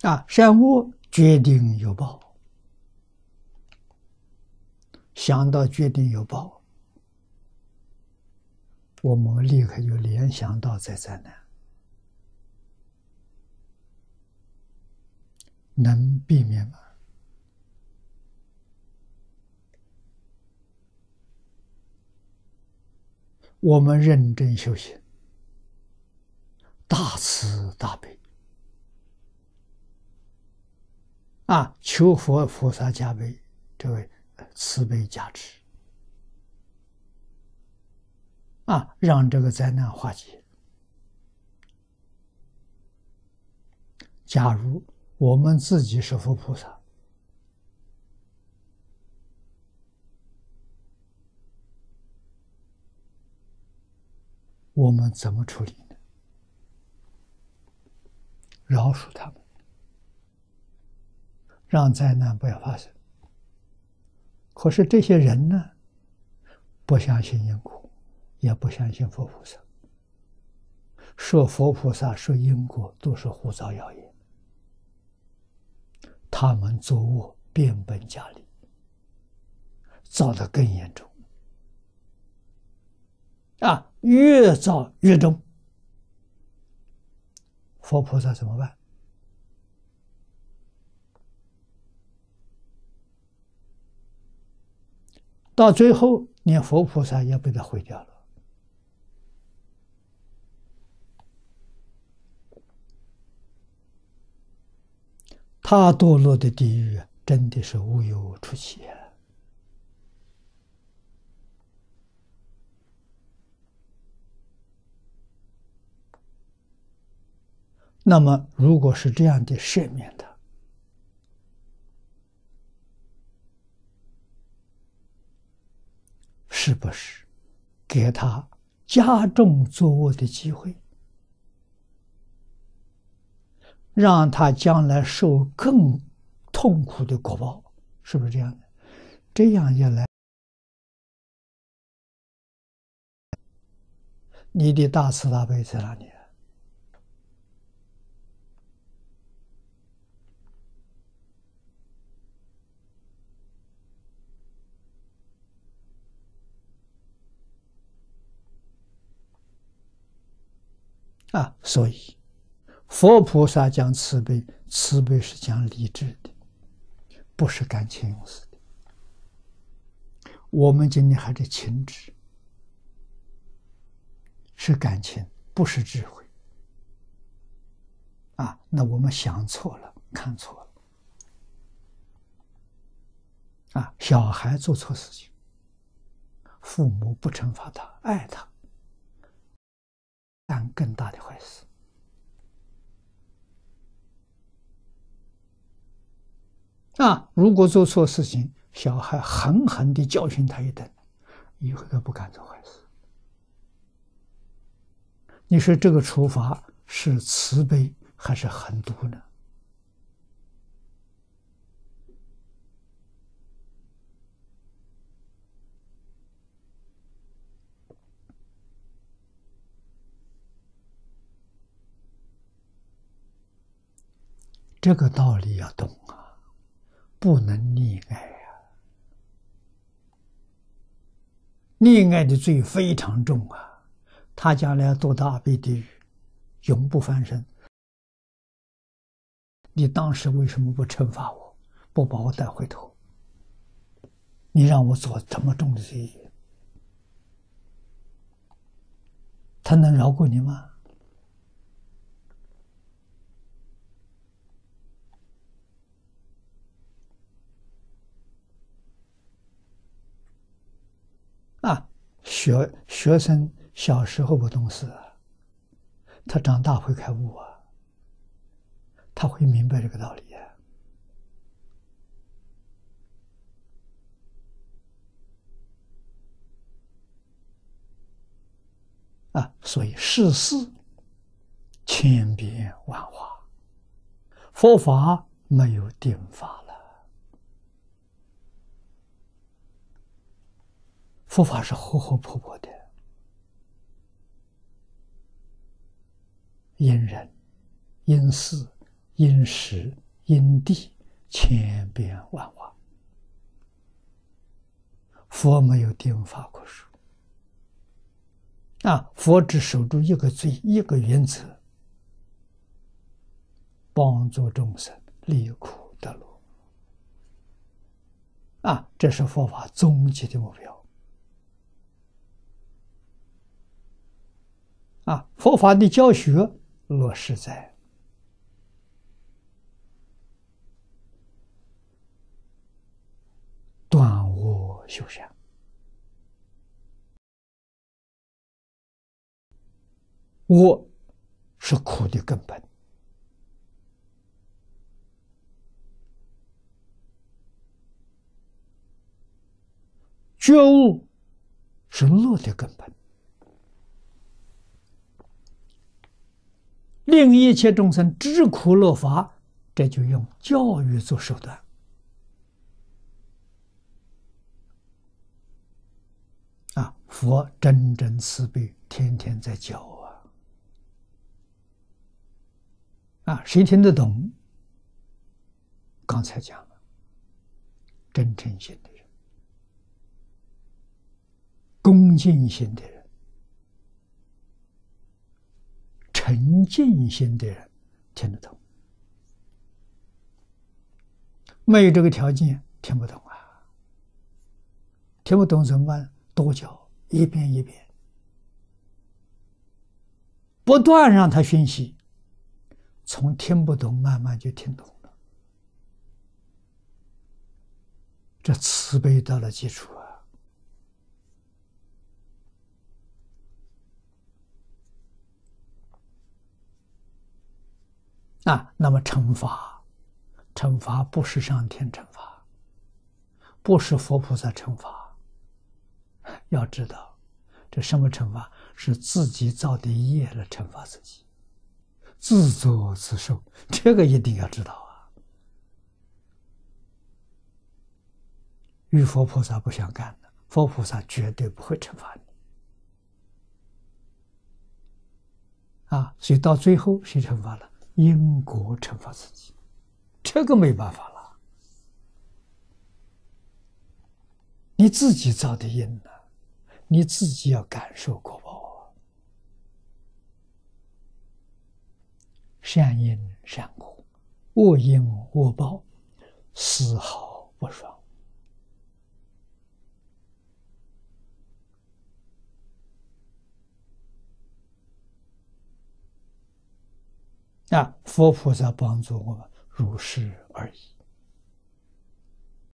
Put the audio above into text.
善恶决定有报，想到决定有报，我们立刻就联想到灾难，能避免吗？我们认真修行，大慈大悲求佛菩萨加被这位慈悲加持让这个灾难化解。假如我们自己是佛菩萨，我们怎么处理呢？饶恕他们，让灾难不要发生。可是这些人呢，不相信因果，也不相信佛菩萨，说佛菩萨说因果都是胡造谣言，他们作恶变本加厉，造得更严重越造越重。佛菩萨怎么办？到最后连佛菩萨也被他毁掉了。他堕落的地狱真的是无有出期那么如果是这样的赦免他，是不是给他加重作恶的机会，让他将来受更痛苦的果报？是不是这样的？这样一来，你的大慈大悲在哪里？所以佛菩萨讲慈悲，慈悲是讲理智的，不是感情用事的。我们今天还是情执，是感情，不是智慧那我们想错了，看错了小孩做错事情，父母不惩罚他，爱他，干更大的坏事如果做错事情，小孩狠狠地教训他一顿，以后他不敢做坏事。你说这个处罚是慈悲还是狠毒呢？这个道理要懂不能溺爱溺爱的罪非常重他将来堕到阿鼻地狱，永不翻身。你当时为什么不惩罚我，不把我带回头？你让我做这么重的罪业，他能饶过你吗？学生小时候不懂事他长大会开悟他会明白这个道理所以世事千变万化，佛法没有定法了，佛法是活活泼泼的，因人因事因时因地千变万化。佛没有定法可说佛只守住一个罪，一个原则，帮助众生离苦得乐这是佛法终极的目标佛法的教学落实在断恶修善。恶是苦的根本，觉悟是乐的根本，令一切众生知苦乐法，这就用教育做手段佛真正慈悲，天天在教谁听得懂？刚才讲了，真诚心的人，恭敬心的人，沉静心的人听得懂。没有这个条件听不懂听不懂怎么办？多教，一遍一遍，不断让他熏习，从听不懂慢慢就听懂了。这慈悲到了基础那么惩罚不是上天惩罚，不是佛菩萨惩罚。要知道，这什么惩罚？是自己造的业来惩罚自己，自作自受，这个一定要知道与佛菩萨不相干的，佛菩萨绝对不会惩罚你所以到最后谁惩罚了？因果惩罚自己，这个没办法了，你自己造的因呢，你自己要感受果报善因善果，恶因恶报，丝毫不爽佛菩萨帮助我们如是而已